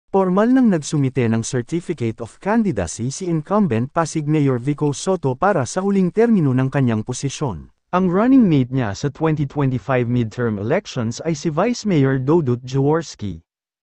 Pormal nang nagsumite ng Certificate of Candidacy si incumbent Pasig Mayor Vico Sotto para sa huling termino ng kanyang posisyon. Ang running mate niya sa 2025 midterm elections ay si Vice Mayor Dodot Jaworski.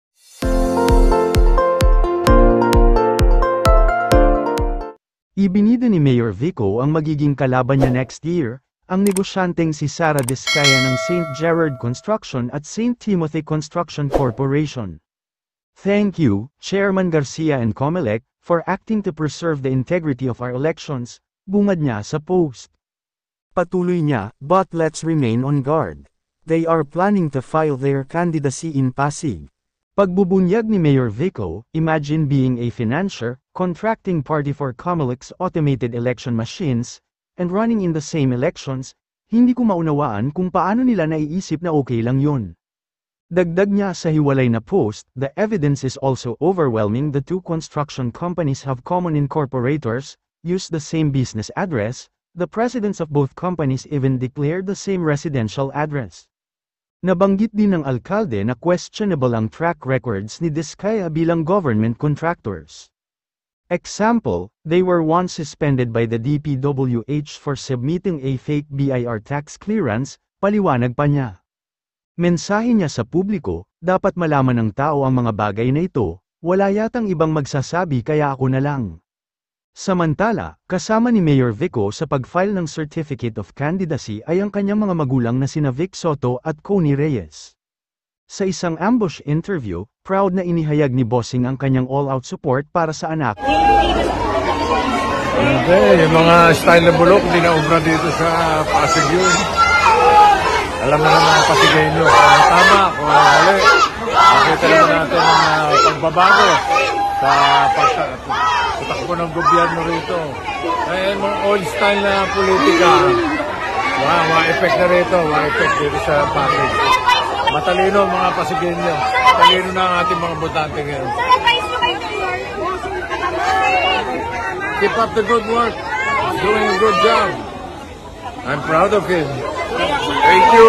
Ibinida ni Mayor Vico ang magiging kalaban niya next year, ang negosyanteng si Sara Diskaya ng St. Gerard Construction at St. Timothy Construction Corporation. Thank you, Chairman Garcia and Comelec, for acting to preserve the integrity of our elections, bungad niya sa post. Patuloy niya, but let's remain on guard. They are planning to file their candidacy in Pasig. Pagbubunyag ni Mayor Vico, imagine being a financier, contracting party for Comelec's automated election machines, and running in the same elections, hindi ko maunawaan kung paano nila naiisip na okay lang yun. Dagdag niya sa hiwalay na post, the evidence is also overwhelming. The two construction companies have common incorporators, use the same business address, the presidents of both companies even declared the same residential address. Nabanggit din ng alkalde na questionable ang track records ni Diskaya bilang government contractors. Example, they were once suspended by the DPWH for submitting a fake BIR tax clearance, paliwanag pa niya. Mensahe niya sa publiko, dapat malaman ng tao ang mga bagay na ito, wala yatang ibang magsasabi kaya ako na lang. Samantala, kasama ni Mayor Vico sa pag-file ng Certificate of Candidacy ay ang kanyang mga magulang na sina Vic Sotto at Connie Reyes. Sa isang ambush interview, proud na inihayag ni Bossing ang kanyang all-out support para sa anak. Yung mga style na bulok, hindi na ubra dito sa Pasig yun. Alam na ng mga Pasigenyo, kung tama, kung mali. Nakita naman natin ang pagbabago sa takbo ng gobyerno rito. Ay, mga old style na politika, mga effect na rito, mga effect dito sa Pasig. Matalino mga Pasigenyo, matalino na ang ating mga botante ngayon. Keep up the good work, doing a good job. I'm proud of him. Thank you.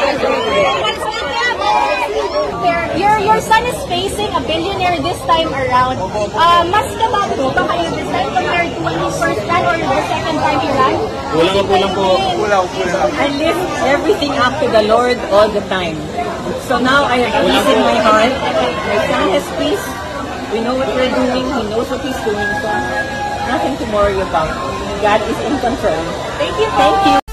Your son is facing a billionaire this time around. Mas kabado ba kayo this time compared to when he first ran or the second time he ran? Kulang po. I lift everything up to the Lord all the time. So now I have peace in my heart. My son has peace. We know what we're doing. He knows what he's doing. So nothing to worry about. God is in control. Thank you. Thank you.